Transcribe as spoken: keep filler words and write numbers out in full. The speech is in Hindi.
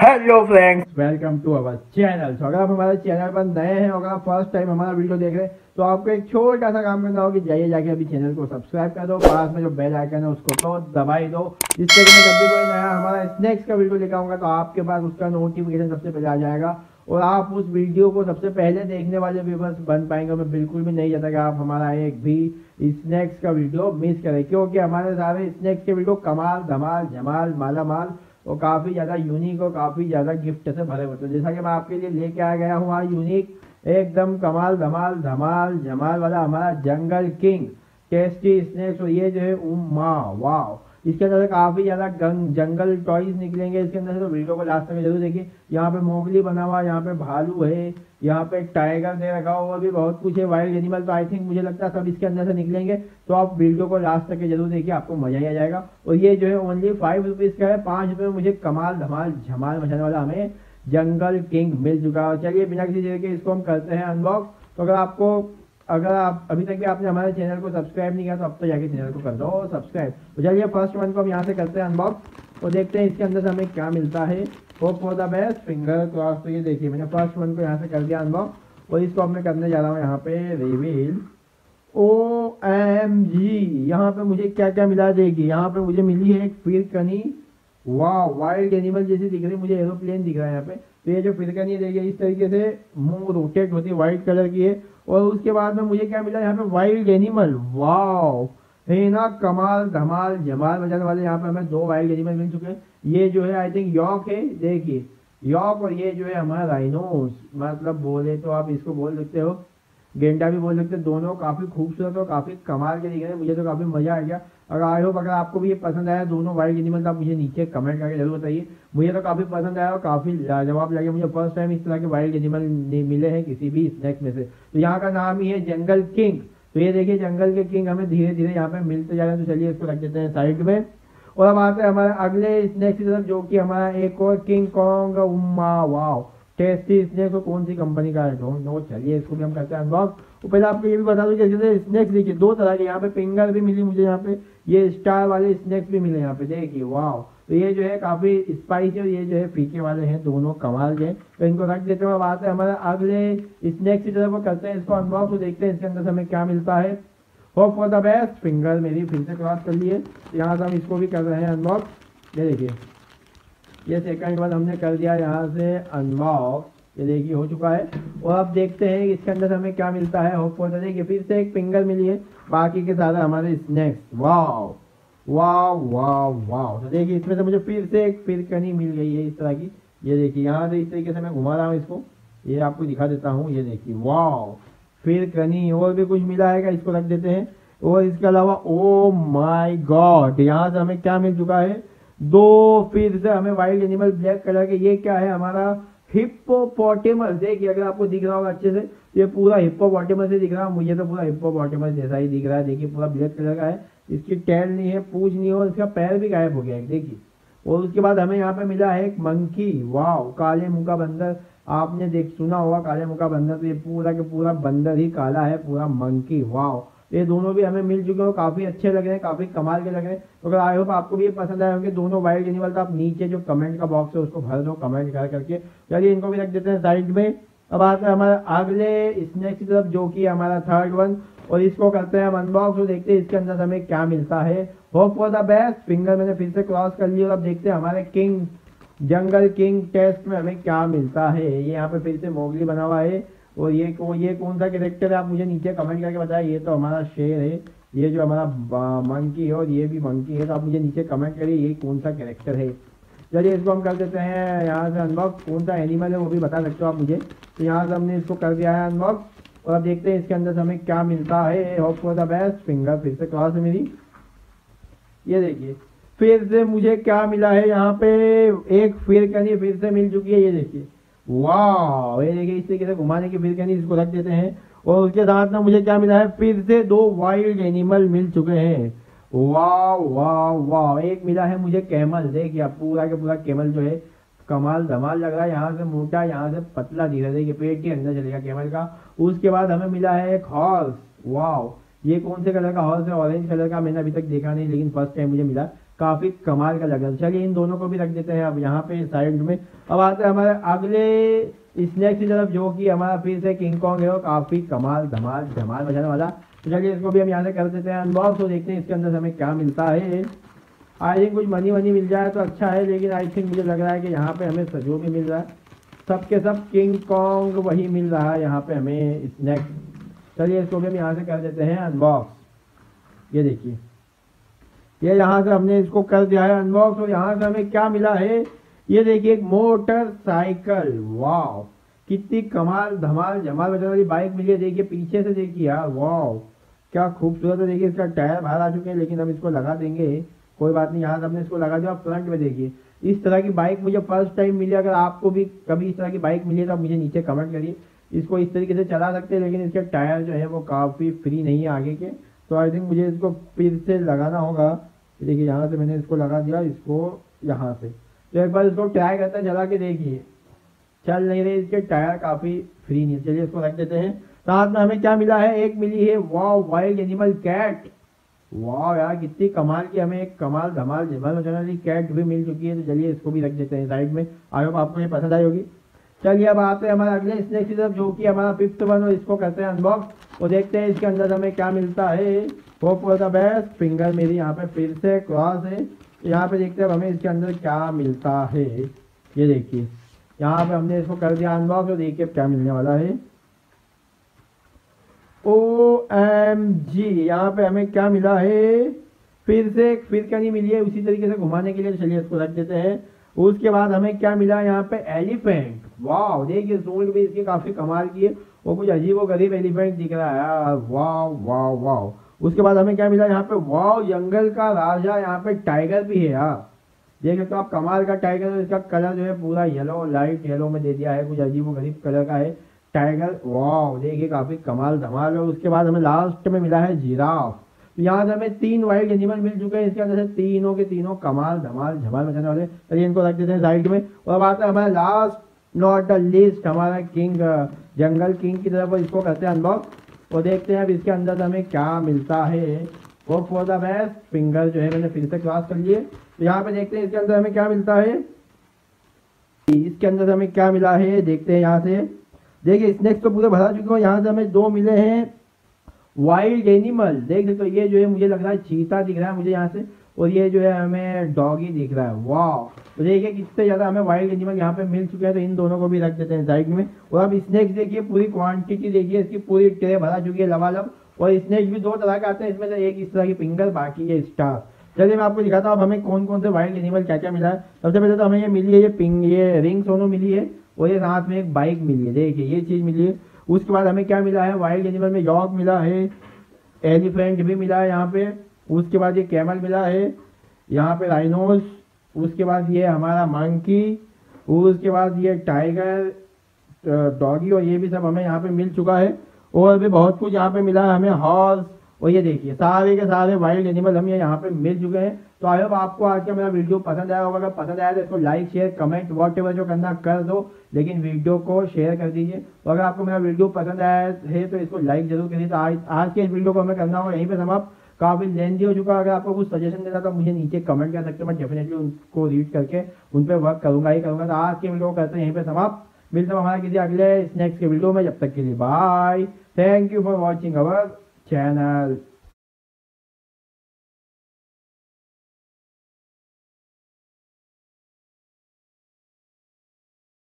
Hello friends, welcome to our channel. तो अगर आप हमारे चैनल पर नए हैं और अगर फर्स्ट टाइम हमारा वीडियो देख रहे हैं तो आपको एक छोटा सा काम करना होगा कि जाइए जाके अभी चैनल को सब्सक्राइब कर दो, पास में जो बेल आइकन है उसको तो दबाई दो, जिससे कि मैं जब भी कोई नया हमारा स्नैक्स का वीडियो लेकर आऊंगा तो आपके पास उसका नोटिफिकेशन सबसे पहले आ जाएगा और आप उस वीडियो को सबसे पहले देखने वाले व्यूअर्स बन पाएंगे। मैं बिल्कुल भी नहीं चाहता कि आप हमारा एक भी स्नैक्स का वीडियो मिस करें, क्योंकि हमारे सारे स्नैक्स के वीडियो कमाल धमाल जमाल माला माल और काफ़ी ज़्यादा यूनिक और काफ़ी ज़्यादा गिफ्ट से भरे होते हैं। जैसा कि मैं आपके लिए लेके आ गया हूँ आज यूनिक एकदम कमाल धमाल धमाल जमाल वाला हमारा जंगल किंग टेस्टी स्नैक्स। और ये जो है उम्मा वाह, इसके अंदर से काफ़ी ज़्यादा जंगल टॉयज निकलेंगे इसके अंदर से, तो वीडियो को लास्ट तक जरूर देखिए। यहाँ पे मोगली बना हुआ, यहाँ पे भालू है, यहाँ पे टाइगर दे रखा हुआ, भी बहुत कुछ है वाइल्ड एनिमल। तो आई थिंक मुझे लगता है सब इसके अंदर से निकलेंगे, तो आप वीडियो को लास्ट तक जरूर देखिए, आपको मजा ही आ जाएगा। और ये जो है ओनली फाइव रुपीज़ का है, पाँच रुपये में मुझे कमाल धमाल झमाल मचाने वाला हमें जंगल किंग मिल चुका है। चलिए बिना किसी देर के इसको हम करते हैं अनबॉक्स। तो अगर आपको अगर आप अभी तक भी आपने हमारे चैनल को सब्सक्राइब नहीं किया तो अब तो जाके चैनल को कर दो सब्सक्राइब। तो चलिए फर्स्ट वन को हम यहाँ से करते हैं अनबॉक्स और देखते हैं इसके अंदर से हमें क्या मिलता है। Hope for the best, finger cross. तो ये देखिए मैंने फर्स्ट वन को यहाँ से कर दिया अनबॉक्स और इसको अब मैं करने जा रहा हूँ यहाँ पे रिवील। ओ एम जी, यहाँ पे मुझे क्या क्या मिला देखिए। यहाँ पे मुझे मिली है एक फिरकनी, वाह वाइल्ड एनिमल जैसी दिख रही है, मुझे एरोप्लेन दिख रहा है यहाँ पे। तो ये जो फिरकनी देखिए इस तरीके से मुंह रोटेट होती है, व्हाइट कलर की है। और उसके बाद में मुझे क्या मिला यहाँ पे वाइल्ड एनिमल, वाह है ना, कमाल धमाल जमाल मचाने वाले। यहाँ पे हमें दो वाइल्ड एनिमल मिल चुके हैं। ये जो है आई थिंक यॉक है, देखिए यॉक, और ये जो है हमारा राइनोस, मतलब बोले तो आप इसको बोल सकते हो गेंडा भी बोल सकते हैं। दोनों काफ़ी खूबसूरत और काफ़ी कमाल के दिख रहे हैं, मुझे तो काफ़ी मज़ा आ गया। अगर आई होप अगर आपको भी ये पसंद आया दोनों वाइल्ड एनिमल तो आप मुझे नीचे कमेंट करके जरूर बताइए। मुझे तो काफ़ी पसंद आया और काफ़ी लाजवाब लगे। मुझे फर्स्ट टाइम इस तरह के वाइल्ड एनिमल मिले हैं किसी भी स्नैक्स में से। तो यहाँ का नाम ही है जंगल किंग। तो ये देखिए जंगल के किंग हमें धीरे धीरे यहाँ पे मिलते जा रहे हैं। तो चलिए इसको रख देते हैं साइड में और अब आते हैं हमारे अगले स्नैक्स की तरफ, जो कि हमारा एक और किंग कॉन्ग उम्मा वाओ टेस्टी स्नैक्स। और कौन सी कंपनी का है डोंट नो। चलिए इसको भी हम करते हैं अनबॉक्स। तो पहले आपको ये भी बता दूं कि जैसे स्नैक्स देखिए दो तरह के, यहाँ पे फिंगर भी मिली मुझे, यहाँ पे ये स्टार वाले स्नैक्स भी मिले यहाँ पे देखिए, वाह। तो ये जो है काफ़ी स्पाइसी और ये जो है फीके वाले हैं, दोनों कमाल के। तो इनको रख देते हैं। अब आते हैं हमारे अगले स्नैक्स की तरफ, करते हैं इसको अनबॉक्स। तो देखते हैं इसके अंदर हमें क्या मिलता है। Hope for the best, finger मेरी फिर से क्रॉस कर लिए। यहाँ से हम इसको भी कर रहे हैं अनबॉक्स। ये देखिए ये सेकंड वन हमने कर दिया यहाँ से अनबॉक्स, ये देखिए हो चुका है। और अब देखते हैं इसके अंदर हमें क्या मिलता है। होप फॉर द देखिए फिर से एक फिंगर मिली है, बाकी के सारे हमारे स्नैक्स, वाह वाह वाह वाह। तो देखिए इसमें से मुझे फिर से एक फिरकनी मिल गई है इस तरह की। ये देखिए यहाँ से इस तरीके से मैं घुमा रहा हूँ इसको, ये आपको दिखा देता हूँ। ये देखिए वाह फिरकनी। और भी कुछ मिला है, इसको रख देते हैं। और इसके अलावा ओ माय गॉड, यहाँ से हमें क्या मिल चुका है, दो फिर से हमें वाइल्ड एनिमल ब्लैक कलर के। ये क्या है, हमारा हिप्पोपोटेमस। देखिए अगर आपको दिख रहा होगा अच्छे से, ये पूरा हिप्पोपोटेमस से दिख रहा है, मुझे तो पूरा हिप्पोपोटेमस जैसा ही दिख रहा है। देखिए पूरा ब्लैक कलर का है, इसकी टेल नहीं है, पूंछ नहीं है और इसका पैर भी गायब हो गया है देखिए। और उसके बाद हमें यहाँ पे मिला है एक मंकी, वाह काले मुंह का बंदर। आपने देख सुना होगा काले मुंह का बंदर, तो ये पूरा के पूरा बंदर ही काला है, पूरा मंकी, वाह। ये दोनों भी हमें मिल चुके हो, काफ़ी अच्छे लग रहे हैं, काफ़ी कमाल के लग रहे हैं। तो अगर आई होप आपको भी ये पसंद आए होंगे दोनों वाइल्ड एनिमल, तो आप नीचे जो कमेंट का बॉक्स है उसको भर दो कमेंट कर करके। चलिए इनको भी रख देते हैं साइड में। अब आते हैं हमारे अगले स्नैक्स की तरफ, जो कि हमारा थर्ड वन, और इसको करते हैं हम अनबॉक्स और देखते हैं इसके अंदर हमें क्या मिलता है। Hope for the best, finger मैंने फिर से क्रॉस कर लिया। और अब देखते हैं हमारे किंग जंगल किंग टेस्ट में हमें क्या मिलता है। ये यहाँ पे फिर से मोगली बना हुआ है। और ये को ये कौन सा कैरेक्टर है आप मुझे नीचे कमेंट करके बताएं। ये तो हमारा शेर है, ये जो हमारा मंकी है और ये भी मंकी है, तो आप मुझे नीचे कमेंट करिए ये कौन सा कैरेक्टर है। चलिए इसको हम कर देते हैं यहाँ से अनबॉक्स। कौन सा एनिमल है वो भी बता सकते हो आप मुझे। तो यहाँ से हमने इसको कर दिया है अनबॉक्स और अब देखते हैं इसके अंदर हमें क्या मिलता है। Hope for the best, finger फिर से क्रॉस है मेरी। ये देखिए फिर से मुझे क्या मिला है, यहाँ पे एक फिरकनी फिर से मिल चुकी है। ये देखिए वाह, ये देखिए इस तरीके से घुमाने की फिरकनी, इसको रख देते हैं। और उसके साथ में मुझे क्या मिला है, फिर से दो वाइल्ड एनिमल मिल चुके हैं, वाह वाह वाह। एक मिला है मुझे कैमल, देखिए पूरा के पूरा कैमल जो है कमाल धमाल लग रहा है, यहाँ से मोटा यहाँ से पतला धीरे देखिए पेट के अंदर चलेगा कैमल का। उसके बाद हमें मिला है एक हॉर्स, वाह ये कौन से कलर का हॉर्स है, ऑरेंज कलर का, मैंने अभी तक देखा नहीं लेकिन फर्स्ट टाइम मुझे मिला, काफी कमाल का लग रहा है। चलिए इन दोनों को भी रख देते हैं अब यहाँ पे साइड में। अब आते हैं हमारे अगले स्नैक्स की तरफ, जो कि हमारा फिर से किंग कॉन्ग है और काफी कमाल धमाल धमाल बजाने वाला। तो चलिए इसको भी हम यहाँ से कर देते हैं अनबॉक्स, तो देखते हैं इसके अंदर हमें क्या मिलता है। आई थिंक कुछ मनी वनी मिल जाए तो अच्छा है, लेकिन आई थिंक मुझे लग रहा है कि यहाँ पे हमें जो भी मिल रहा है सब के सब किंग कॉन्ग वही मिल रहा है यहाँ पे हमें स्नैक्स। चलिए इसको भी हम यहाँ से कर देते हैं अनबॉक्स। ये देखिए ये यहाँ से हमने इसको कर दिया है अनबॉक्स, और यहाँ से हमें क्या मिला है ये देखिए, एक मोटरसाइकिल। वाह कितनी कमाल धमाल जमाल बजाने वाली बाइक मिली है। देखिए पीछे से देखिए यार, वाह क्या खूबसूरत है। देखिए इसका टायर बाहर आ चुके हैं, लेकिन हम इसको लगा देंगे, कोई बात नहीं। यहाँ से हमने इसको लगा दिया। फ्रंट में देखिए इस तरह की बाइक मुझे फर्स्ट टाइम मिली। अगर आपको भी कभी इस तरह की बाइक मिली है तो आप मुझे नीचे कमेंट करिए। इसको इस तरीके से चला सकते हैं, लेकिन इसके टायर जो है वो काफ़ी फ्री नहीं है आगे के, तो आई थिंक मुझे इसको फिर से लगाना होगा। देखिए यहाँ से मैंने इसको लगा दिया, इसको यहाँ से। तो एक बार इसको ट्राई करते हैं, चला के देखिए। चल नहीं रहे, इसके टायर काफ़ी फ्री नहीं है। चलिए इसको रख देते हैं। साथ में हमें क्या मिला है, एक मिली है वाह वाइल्ड एनिमल कैट। वाह यार कितनी कमाल की हमें एक कमाल धमाल जमाल मचाने वाली कैट भी मिल चुकी है। तो चलिए इसको भी रख देते हैं साइड में। आई होप आपको ये पसंद आई होगी। चलिए अब आते हैं हमारे अगले स्नैक्स की तरफ, जो कि हमारा फिफ्थ वन, और इसको करते हैं अनबॉक्स और देखते हैं इसके अंदर हमें क्या मिलता है। Hope for the best. Finger मेरी यहाँ पे फिर से क्रॉस है। यहाँ पे देखते हैं हमें इसके अंदर क्या मिलता है। ये देखिए यहाँ पे हमने इसको कर दिया अनबॉक्स, और देखिए क्या मिलने वाला है। ओ एम जी, यहाँ पे हमें क्या मिला है, फिर से एक फिर नहीं मिली है उसी तरीके से घुमाने के लिए। चलिए इसको रख देते हैं। उसके बाद हमें क्या मिला यहाँ पे, एलिफेंट। वाह देखिए सूंड भी इसकी काफी कमाल की है, वो कुछ अजीब व गरीब एलिफेंट दिख रहा है यार। वाह वाह वाह। उसके बाद हमें क्या मिला यहाँ पे, वाह जंगल का राजा। यहाँ पे टाइगर भी है यार, देख सकते हो आप, कमाल का टाइगर। इसका कलर जो है पूरा येलो, लाइट येलो में दे दिया है, कुछ अजीब व गरीब कलर का है टाइगर। वाह देखिए काफी कमाल धमाल है। उसके बाद हमें लास्ट में मिला है जिराफ। तो यहाँ से हमें तीन वाइल्ड एनिमल मिल चुके हैं। इसके अंदर से तीनों के तीनों कमाल धमाल झमाल मचाने वाले। चलिए इनको रख देते हैं साइड में। और अब आता है हमारा लास्ट नॉट द लिस्ट, हमारा किंग जंगल किंग की तरफ, इसको करते हैं अनबॉक्स और देखते हैं अब इसके अंदर से हमें क्या मिलता है। वो फॉर द बेस्ट। फिंगर जो है मैंने फिर से क्रॉस कर लिए। तो यहाँ पे देखते हैं इसके अंदर हमें क्या मिलता है। इसके अंदर से हमें क्या मिला है देखते हैं यहाँ से। देखिए स्नैक्स तो पूरे भरा चुके हो। यहाँ से हमें दो मिले हैं वाइल्ड एनिमल। देख सकते हो ये जो है मुझे लग रहा है चीता दिख रहा है मुझे यहाँ से, और ये जो है हमें डॉगी दिख रहा है। वाह तो देखिए कितने ज़्यादा हमें वाइल्ड एनिमल यहाँ पे मिल चुके हैं। तो इन दोनों को भी रख देते हैं साइड में। और अब स्नैक्स देखिए पूरी क्वांटिटी देखिए, इसकी पूरी ट्रे भरा चुकी है लबालब। और स्नैक्स भी दो तरह के आते हैं, इसमें से एक इस तरह की फिंगर, बाकी ये स्टार। चलिए मैं आपको दिखाता हूँ अब हमें कौन कौन से वाइल्ड एनिमल क्या क्या मिला है। सबसे पहले तो हमें ये मिली है, ये पिंग ये रिंग सोनो मिली है, और ये साथ में एक बाइक मिली है। देखिए ये चीज़ मिली है। उसके बाद हमें क्या मिला है, वाइल्ड एनिमल में डॉग मिला है, एलिफेंट भी मिला है यहाँ पे। उसके बाद ये कैमल मिला है, यहाँ पे राइनोस। उसके बाद ये हमारा मंकी, उसके बाद ये टाइगर, डॉगी, और ये भी सब हमें यहाँ पे मिल चुका है। और भी बहुत कुछ यहाँ पे मिला है हमें, हॉर्स। और ये देखिए सारे के सारे वाइल्ड एनिमल हमें यहाँ पे मिल चुके हैं। तो आई होप आपको आज का मेरा वीडियो पसंद आया होगा। अगर पसंद आया तो इसको like share comment whatever जो करना कर दो, लेकिन वीडियो को शेयर कर दीजिए। और अगर आपको मेरा वीडियो पसंद आया है तो इसको लाइक जरूर करिए। तो आज आज के इस वीडियो को हमें करना होगा यहीं पर समाप्त। काफ़ी लेंथी हो चुका है। अगर आपको कुछ सजेशन देना तो मुझे नीचे कमेंट कर सकते हो, मैं डेफिनेटली उनको रीड करके उन पर वर्क करूंगा ही करूंगा। तो आज के वीडियो को करते हैं यहीं पर समाप्त। मिलते हैं हमारे किसी अगले स्नैक्स के वीडियो में। जब तक के लिए bye. Thank you for watching our channel.